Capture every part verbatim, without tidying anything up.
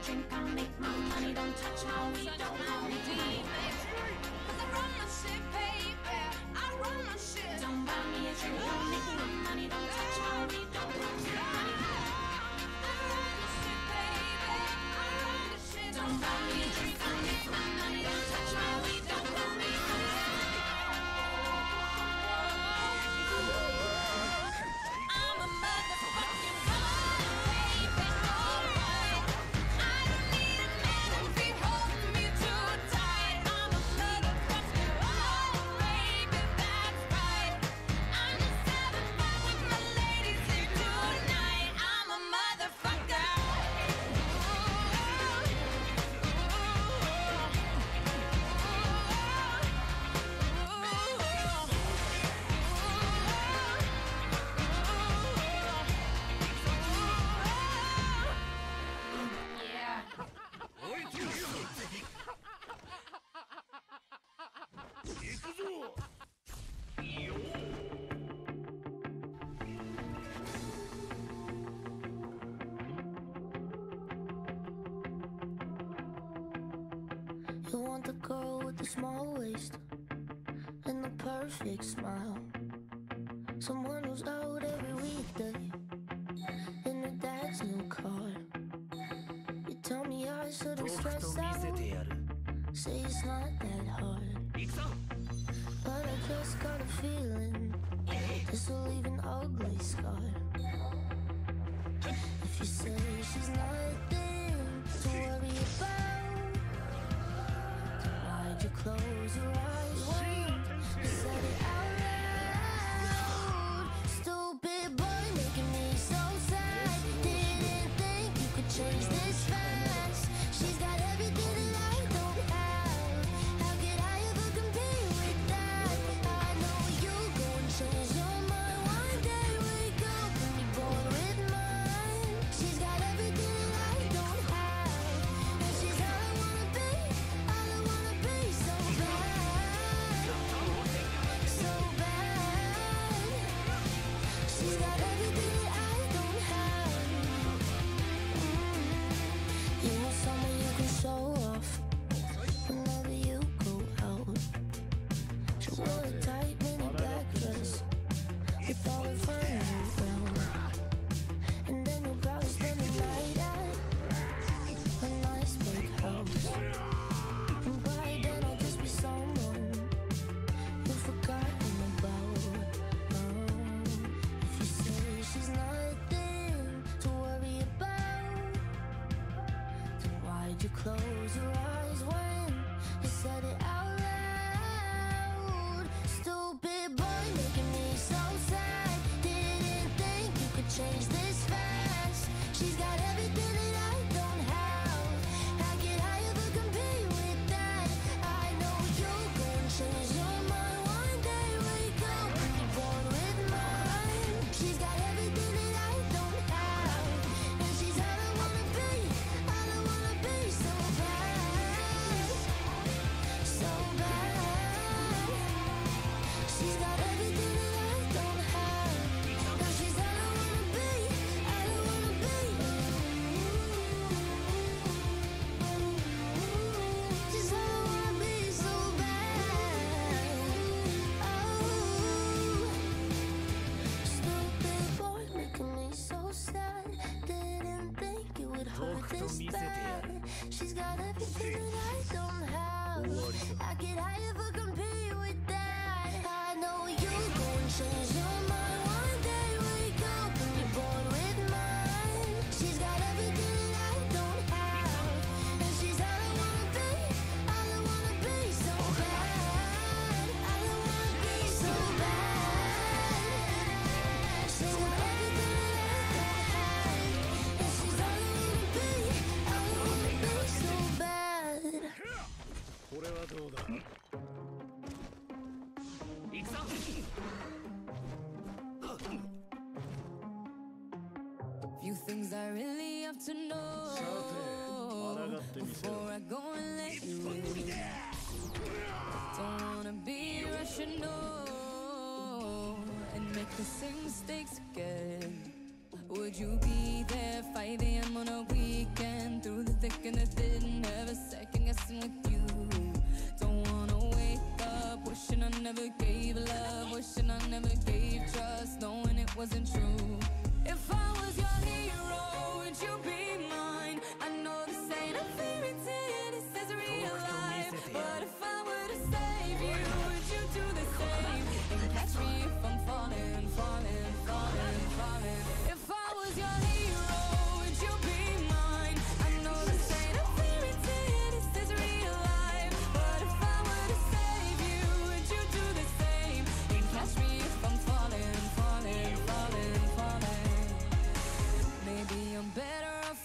drink, I make my money. Don't touch my weed, don't call me deep. Cause I run my shit, baby. I run my shit. Don't buy me a drink, I make my money. Don't touch my weed, don't call me money. I run the shit, baby. I run the shit. Don't buy me a drink, I make my money. Don't touch my weed, don't call me money. You want the girl with the small waist and the perfect smile, someone who's out every weekday in her dad's new car. You tell me I shouldn't stress out, say it's not that hard, but I just got a feeling this will leave an ugly scar. If you say she's nothing to worry about, why'd you close your eyes when you said it out loud? Stupid boy making me so sad. Didn't think you could change this fast. She's got everything that I don't have. How could I ever compete with that? I know you go and change your mind one day. Wake up and be born with mine. She's got everything that I don't have, and she's all I wanna be, all I wanna be. So bad, so bad. She's got everything that I don't have. Mm. You want someone you can show off whenever you go out. She wore a tight mini black dress with all of her nails down, and then you'll probably spend the night at a nice big house. And by then I'll just be someone you've forgotten about. Um, if you say she's nothing to worry about, then why'd you close your eyes when you said it out loud? Stupid boy making me so sad. Didn't think you could change this fast. She's got everything that I don't have. How could I ever compete with that? I know you'll go and change your mind one day. Wake up and be born with mine. She's got everything that I don't have, and she's all I wanna be, all I wanna be. So bad, so bad. She's got everything that I don't have. Now she's all I wanna be, all I wanna be. She's all I wanna be, so bad. Oh, stupid boy making me so sad. Didn't think it would hurt this bad. She's got everything that I don't have. How could I ever compete with that? I know you'll go and change your mind one day. Wake up and be born with mine. She's got everything that I don't have, and she's all I wanna be, all I wanna be. So bad, all I wanna be. So bad. She's got everything that I don't have, and she's all I wanna be, all I wanna be. So bad. これはどうだ。行くぞ。 Few things I really have to know さて、抗ってみせろ。 before I go and let you in. Don't wanna be rational and make the same mistakes again. Would you be there if five A M on a weekend, through the thick and the thin, never second guessing with you. Don't wanna wake up wishing I never gave love, wishing I never gave trust, knowing it wasn't true. If I was your hero, would you be mine? I know this ain't a fairy tale, this is real life. But if I were to save you, would you do the same? And catch me if I'm falling, falling, falling, falling. If I was your hero, would you be mine? I know this ain't a fairy tale, this is real life. But if I were to save you, would you do the same? And catch me if I'm falling, falling, falling, falling. Maybe I'm better off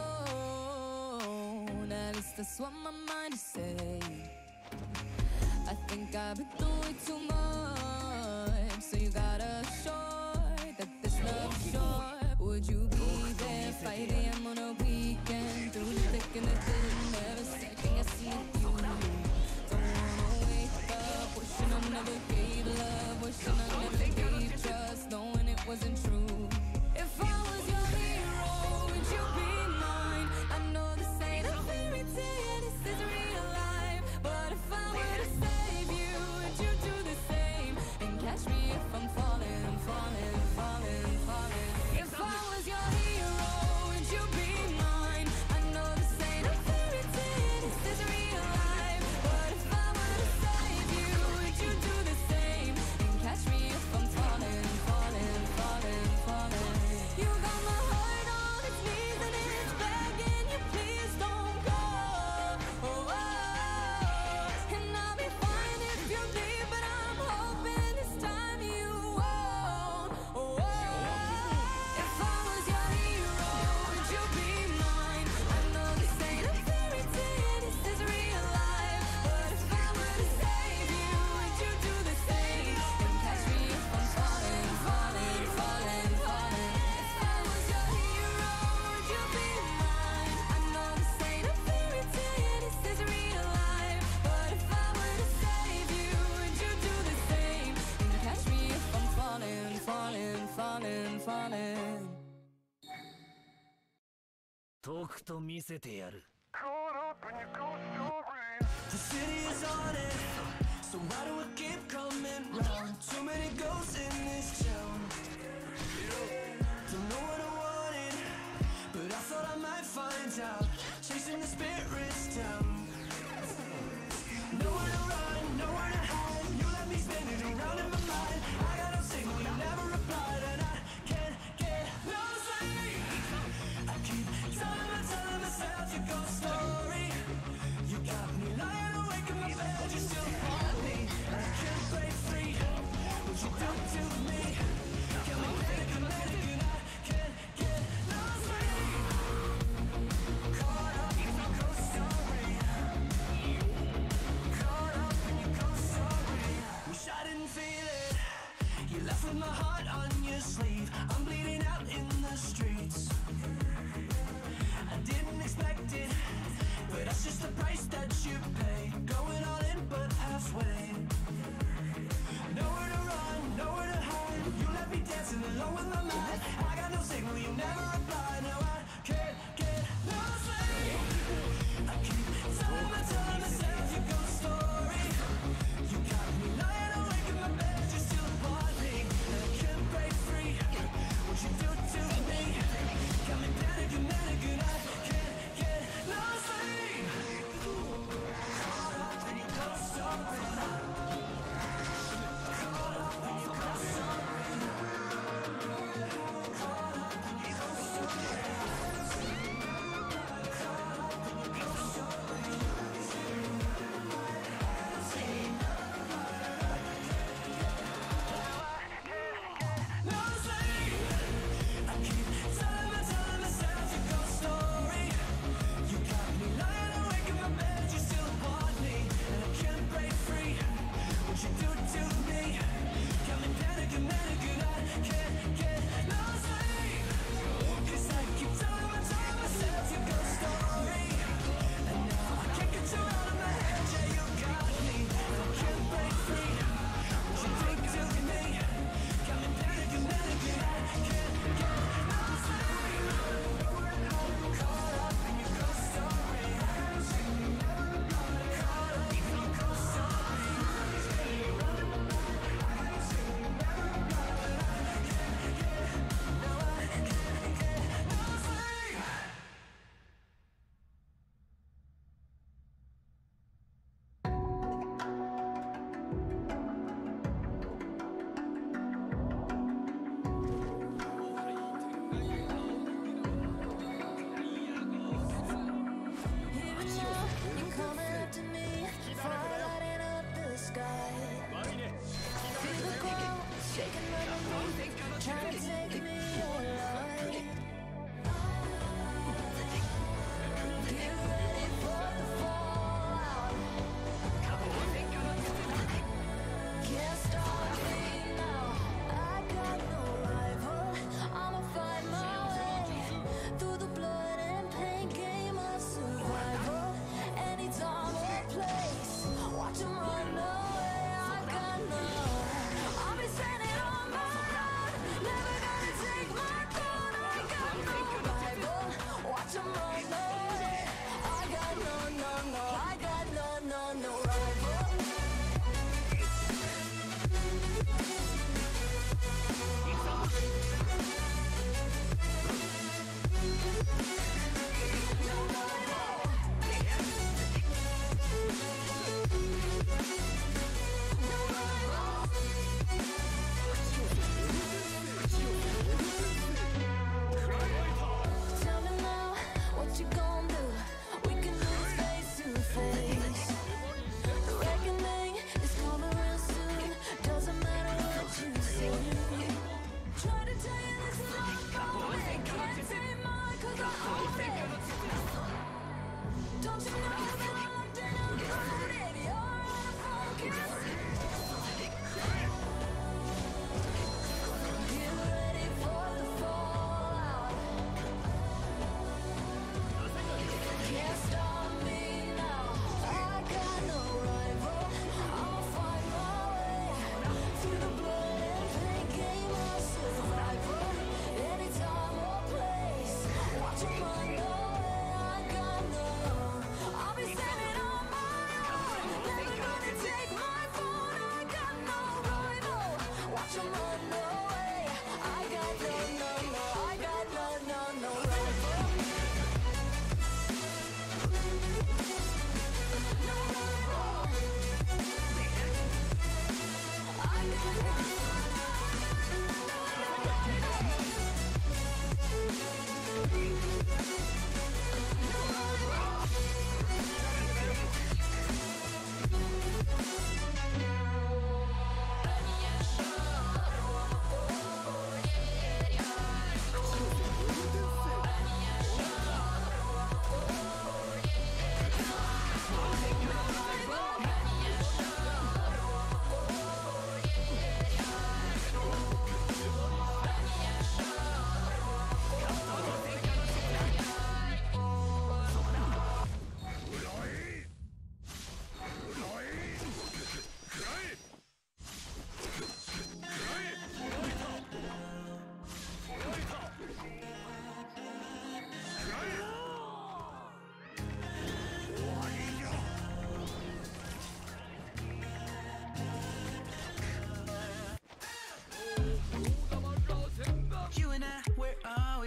alone, at least that's what my mind is saying. I think I've been through way too much, so you gotta assure that this love's sure. Would you be there five A M on a weekend, through the thick and the thin, never second guessing with you? Don't wanna wake up wishing I never gave love, wishing I never gave trust, knowing it wasn't true. If I was your hero, would you be mine? I know this ain't a fairy tale, this is real life. But if I were to save you, would you do the same? And catch me if I'm falling, falling, falling, falling. If I was your hero, would you be mine? I know this ain't a fairy tale, this is real life. But if I were to save you, would you do the same? And catch me if I'm falling, falling, falling, falling. You got my heart on its knees and it's begging you, please don't go. Oh, oh. And I'll be fine if you leave, but I'm hoping this time you won't. Oh, oh. If I was your hero, would you be mine? I know this ain't a fairy tale, this is real life. But if I were to save you, would you do the same? And catch me if I'm falling, falling, falling, falling. If I was your hero, would you be mine? I know this ain't a fairy tale, this is real life. But if I were to save you, would you do the same? And catch me if I'm falling, falling, falling, falling. とくと見せてやる。 The city is on it, so why do I keep coming round? Too many ghosts in this town. Don't know what I wanted, but I thought I might find out. Chasing the spirits down. Nowhere to run, nowhere to hide. You left me spinning around in my mind. I got no signal, you never replied, and I can't get no sleep. I keep telling my, telling myself your ghost story. You got me lying awake in my bed, you still haunt me. I can't break free. What you do to me? Got me thinking, thinking.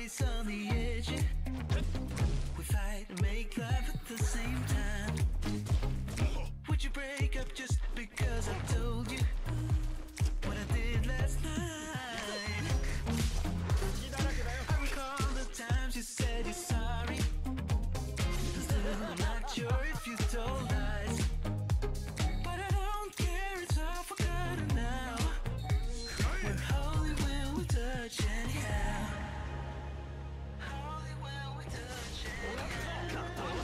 always on the edge. We fight and make love at the same time. Would you break up just because I told you what I did last night? I recall the times you said you're sorry. Still, I'm not sure if you told lies. But I don't care, it's all forgotten now. We're holy when we touch anyhow. Holy when we touch anyhow.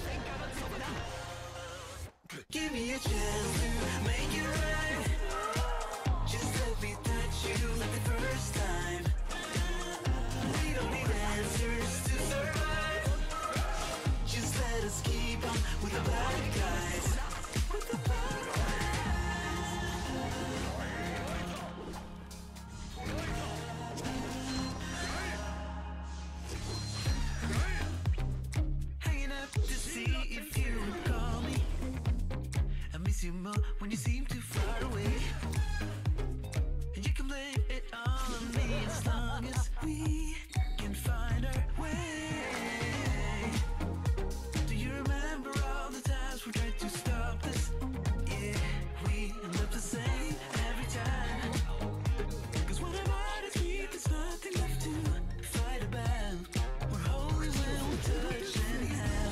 Give me a chance to make it right. Just let me touch you like the first time. We don't need answers to survive. Just let us keep on with the bad guys. With the bad guys. Hanging up to see if you would call me. I miss you more when you seem too far away. And you can blame it all on me as long as we can find our way. Do you remember all the times we tried to stop this? Yeah, we end up the same every time. Cause when our bodies meet, there's nothing left to fight about. We're holy when we touch anyhow.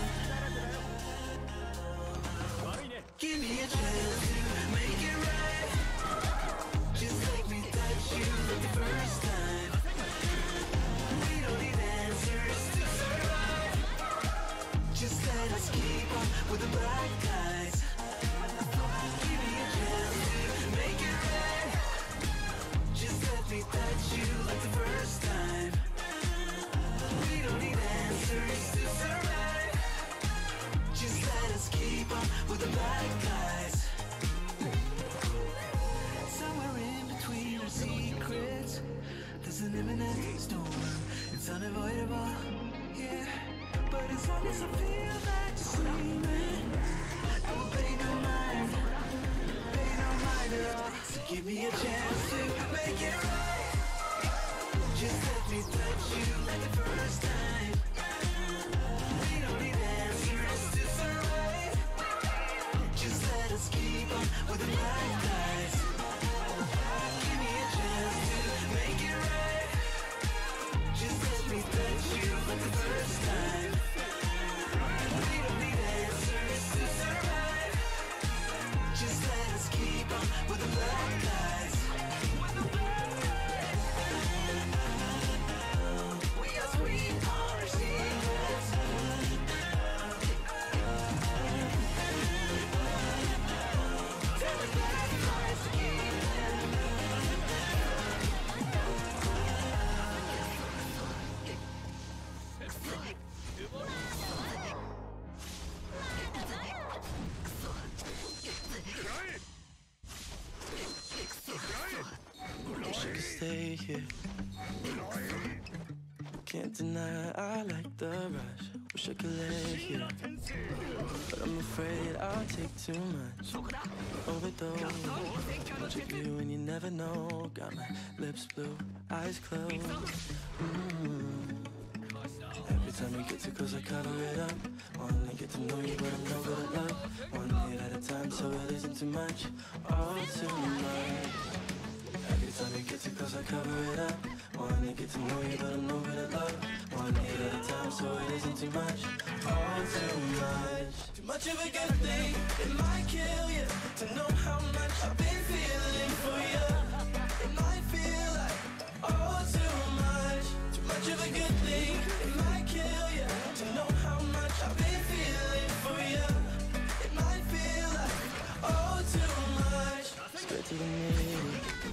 Give me a chance to make it right. Just let me touch you like the first time. We don't need answers to survive. Just let us keep on with the black guys. Give me a chance to make it right. Just let me touch you like the first time. We don't need answers to survive. Just let us keep on with the bad guys. Somewhere in between our secrets, there's an imminent storm. It's unavoidable, yeah. But as long as I feel that you're sleeping, I will pay no mind, pay no mind at all. So give me a chance to make it right. Just let me touch you like the first time. We don't need answers to survive. Just let us keep on with the bad guys. Give me a chance to make it right. Just let me touch you like the first time. We don't need answers to survive. Just let us keep on with the bad guys. We are sweet on our secrets. Tell the bad guys to keep them. Wish I could stay here. Can't deny I like the rush. Wish I could lay here, but I'm afraid I'll take too much. Overdose, too much of you and you never know. Got my lips blue, eyes closed. Mm. Every time you get too close, I cover it up. Wanna get to know you, but I'm no good at love. One hit at a time, so it isn't too much. All too much. Every time you get too close, I cover it up. Wanna get to know you, but I'm no good at love. One hit at a time, so it isn't too much. All too much. Too much of a good thing, it might kill you. To know how much I've been feeling for you. It might feel like all too much. Too much of a good thing, it might kill you. To know how much I've been feeling for you. It might feel like all too much. Straight to the middle.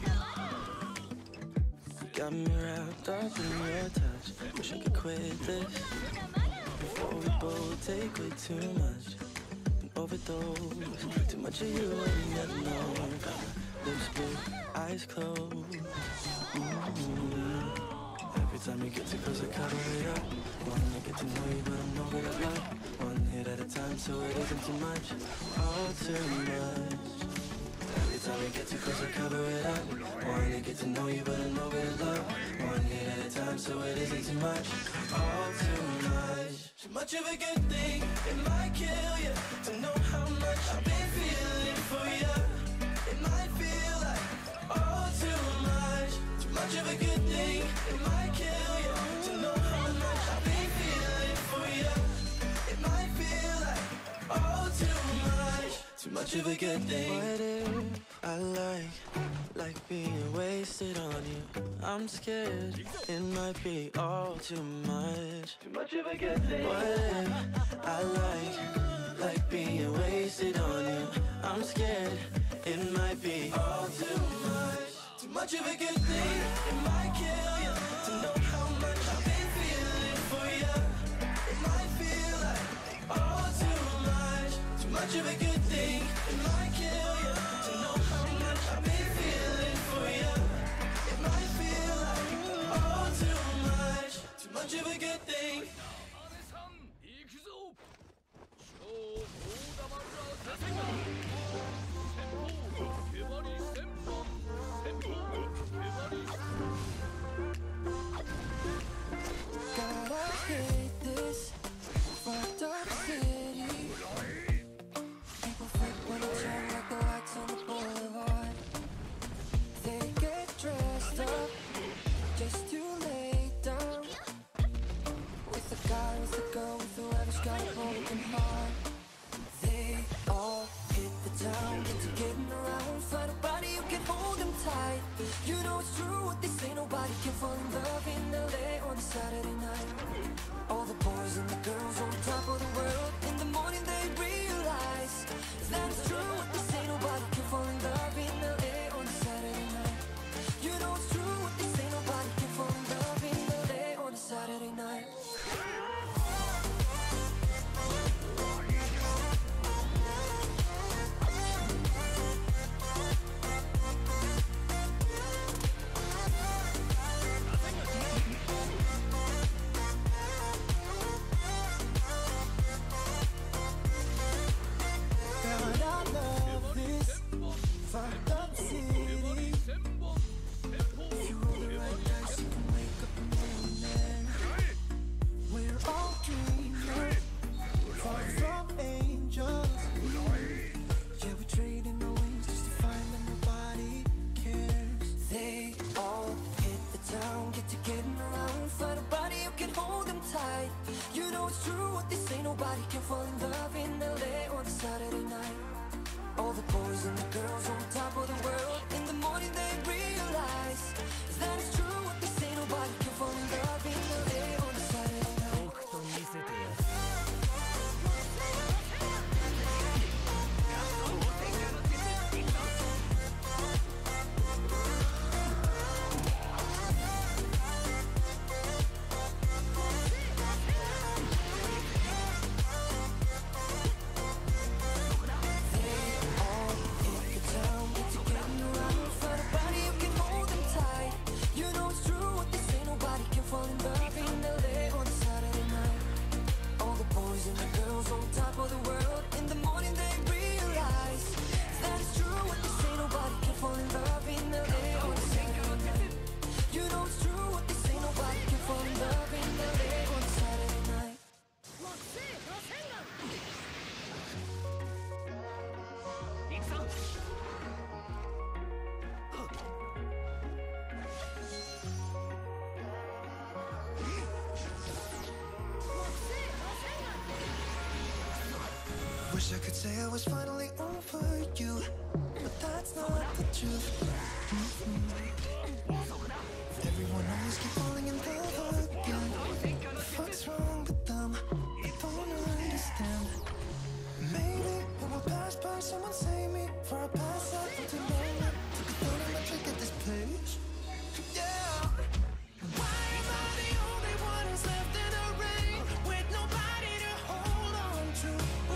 Got me wrapped up in your touch. Wish I could quit this before we both take way too much and overdose. Too much of you and you never know. Got my lips blue, eyes closed. Mm-hmm. Every time you get too close, I cover it up. Wanna get to know you, but I'm no good at love. One hit at a time, so it isn't too much. All too much. Every time we get too close, I cover it up. Wanting to get to know you, but I know it's love. One hit at a time, so it isn't too much. All too much. Too much of a good thing, it might kill you. To know how much I've been feeling for you. It might feel like all too much. Too much of a good thing, it might kill you. To know how much I've been feeling for you. It might feel like all too much. Too much of a good thing. What if I like, like being wasted on you? I'm scared it might be all too much. Too much of a good thing. What if I like, like being wasted on you? I'm scared it might be all too much. Too much of a good thing, it might kill you. To know how much I've been feeling for you. It might feel like all too much. Too much of a good thing, it might kill you. To know how much I've been feeling for you. It might feel like all too much. Too much of a good thing. God, I hate this fucked up city. People flip when it's on like the lights on the boulevard. They get dressed up just to lay down with the guy, with the girl, with whoever's got a broken heart. They all hit the town, get to getting around, find a body who can hold them tight. You know it's true what they say, nobody can fall in love in L A on a Saturday night. All the boys and the girls on top of the world, in the morning they realize that it's true what they say, nobody can fall in love in L A on a Saturday night. You know it's true what they say, nobody can fall in love in L A on a Saturday night. Fucked up city. If you roll the right dice, you can wake up a millionaire. We're all dreamers, far from angels. Yeah, we're trading our wings just to find that nobody cares. They all hit the town, get to getting around, find a body who can hold them tight. You know it's true what they say, nobody can fall in love in L A on a Saturday night. All the boys and the girls on top of the world, in the morning they realize that it's true what they say, nobody can fall in love in L A on a Saturday night. 僕と見せてやる Wish I could say I was finally over you, but that's not the truth. Mm-hmm. Everyone always keep falling in love again. What's wrong with them? I don't understand. Maybe it will pass by. Someone save me for a pass out into lonely. Took a thought and I trick at this page. Yeah. Why am I the only one who's left in the rain with nobody to hold on to?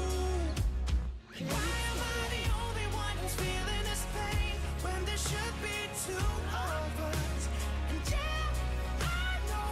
Why am I the only one who's feeling this pain when there should be two of us? And yeah, I know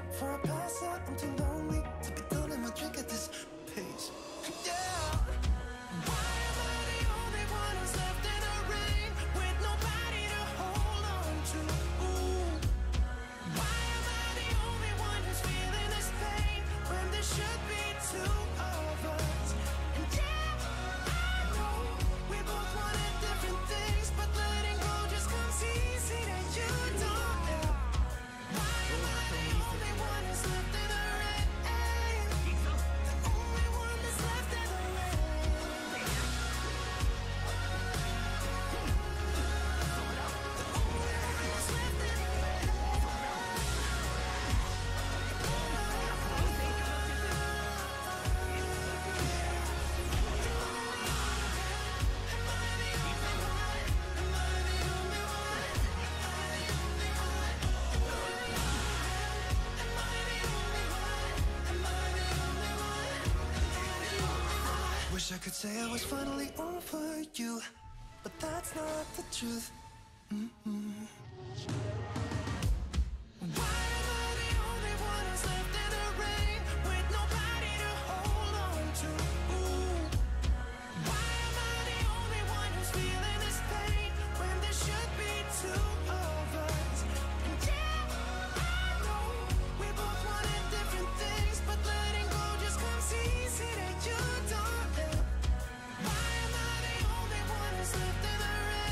For a pass out, I'm too lonely to be doing my drink at this pace. Yeah. Why am I the only one who's left in the rain with nobody to hold on to? Ooh. Why am I the only one who's feeling this pain when there should be two of us? And yeah, I know we both wanted different things, but letting go just comes easy to you, don't it? Why am I the only one who's left in the rain? The only one that's left in the rain. Wish I could say I was finally over you, but that's not the truth. Mm-mm. Why am I the only one who's left in the rain with nobody to hold on to? Ooh. Why am I the only one who's feeling this pain when there should be two of us? And yeah, I know we both wanted different things, but letting go just comes easy to you, don't it? Why am I the only one who's left in the rain?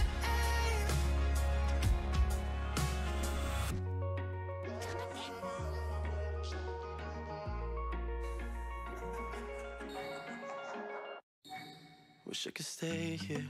Wish I could stay here.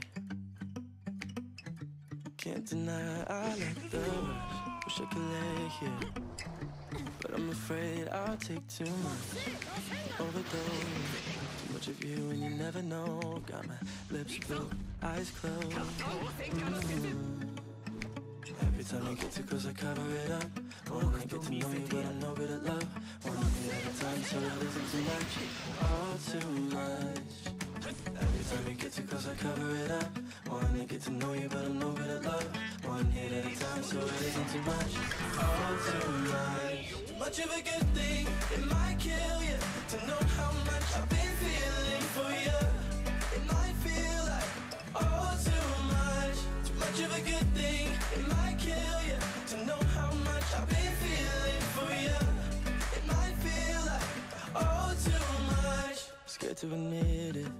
Can't deny I like the rush. Wish I could lay here, but I'm afraid I'll take too much. Overdose. Too much of you and you never know. Got my lips blue, eyes closed. Mm. Every time you get too close, I cover it up. Wanna get to know you, but I'm no good at love. Wanna be at a time, so it isn't too much. All too much. Every time you get too close, I cover it up. Wanna get to know you, but I'm no good at love. One hit at a time, so it isn't too much. All too much. Too much of a good thing, it might kill you. To know how much I've been feeling for you. It might feel like all too much. Too much of a good thing, it might kill you. To know how much I've been feeling for you. It might feel like all too much. Scared to admit it.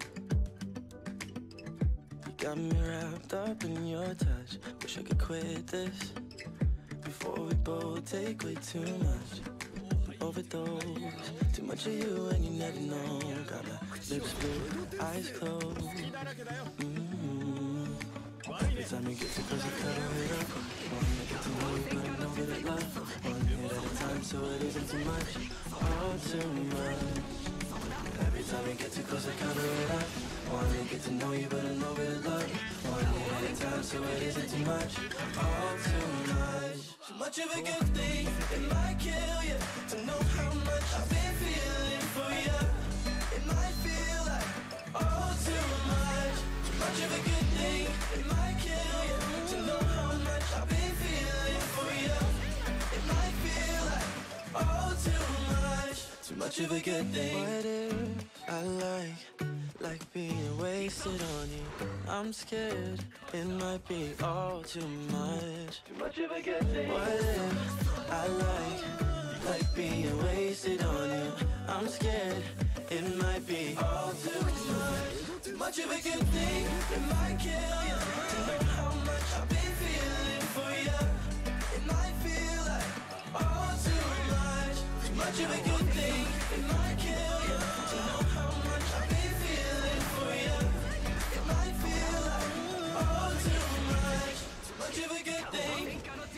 Got me wrapped up in your touch. Wish I could quit this before we both take way too much. Overdose. Too much of you and you never know. Got my lips blue, eyes closed. Mm-hmm. Every time you get too close, I cover it up. Wanna get to know you, but I'm no good at love. One hit at a time, so it isn't too much. All too much. Every time you get too close, I cover it up. Wanna get to know you, but I'm no good at love. One hit at a time, so it isn't too much. All too much. Too much of a good thing, it might kill you. To know how much I've been feeling for you. It might feel like all too much. Too much of a good thing, it might kill you. To know how much I've been feeling for you. It might feel like all too much. Too much of a good thing. What if I like like being wasted on you? I'm scared it might be all too much. Too much of a good thing. What if I like like being wasted on you? I'm scared it might be all too much. Too much of a good thing, it might kill you. To know how much I've been feeling for you. It might feel like all too much. Too much of a good thing, it might kill you. To know how much I've been feeling for you. It might feel like all too much. Too much of a good thing.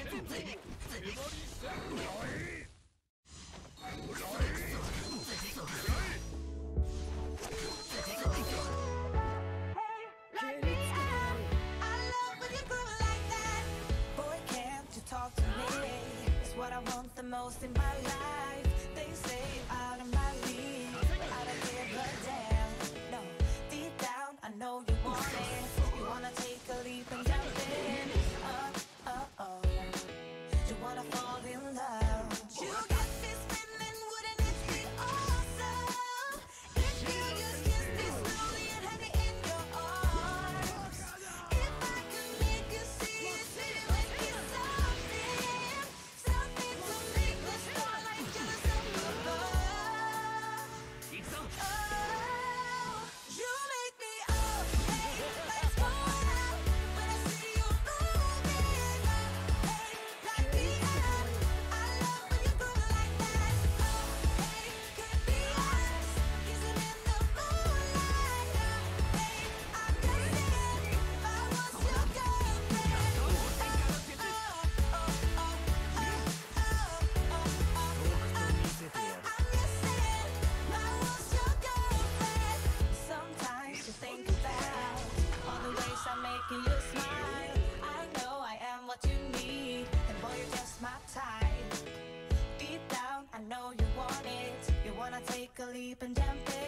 I want the most in my life. They say out of my league, I don't care, but damn, no, deep down I know you want it. You wanna take a leap and jump in. Oh, oh, oh, you wanna fall in love. You got this take a leap and jump it.